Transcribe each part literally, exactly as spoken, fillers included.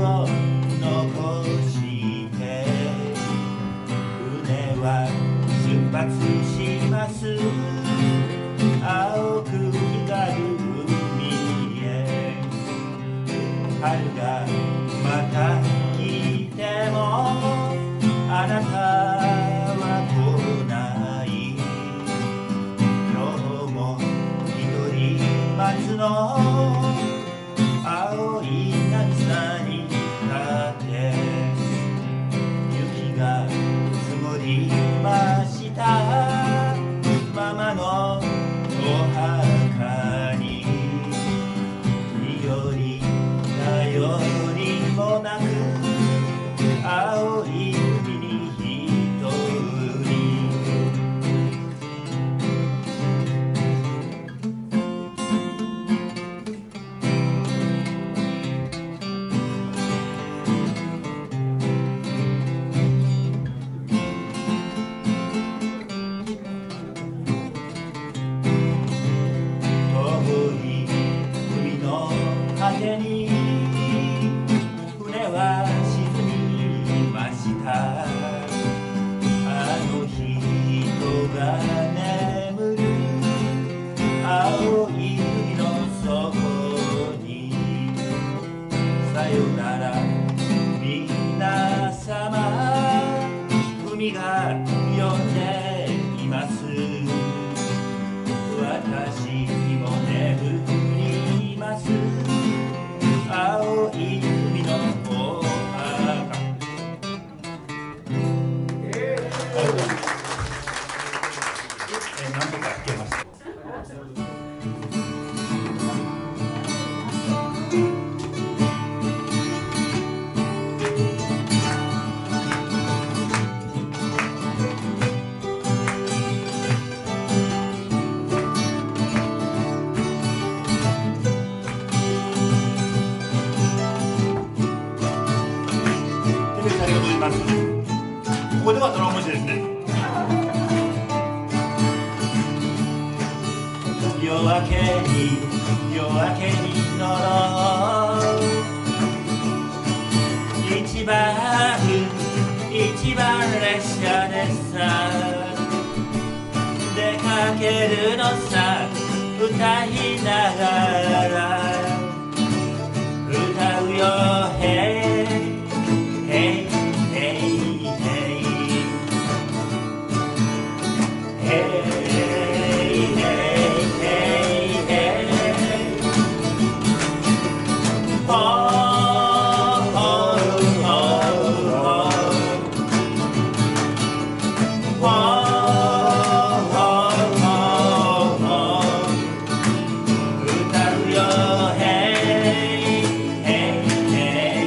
を残して船は出発します。青く光る海へ春がまた来てもあなたは来ない。今日も一人待つの青い渚に立って雪が積もりましたママのお墓に日り頼りもなく青い海に一人遠い海の果てに船は沈みました。あの人が眠る青い海の底にさよなら皆様海が呼んでいます。私も眠ります青い海のお墓。えー、なんとか聞けました。ありがとうございます。ここではドラム文字ですね。夜明けに夜明けに乗ろう一番一番列車でさ出かけるのさ歌いながら歌うよへいHey, hey, hey, hey, hey, hey, hey. Oh, oh, oh, oh. Oh, oh, oh, oh. 歌うよ Hey, hey, hey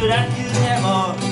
暗くても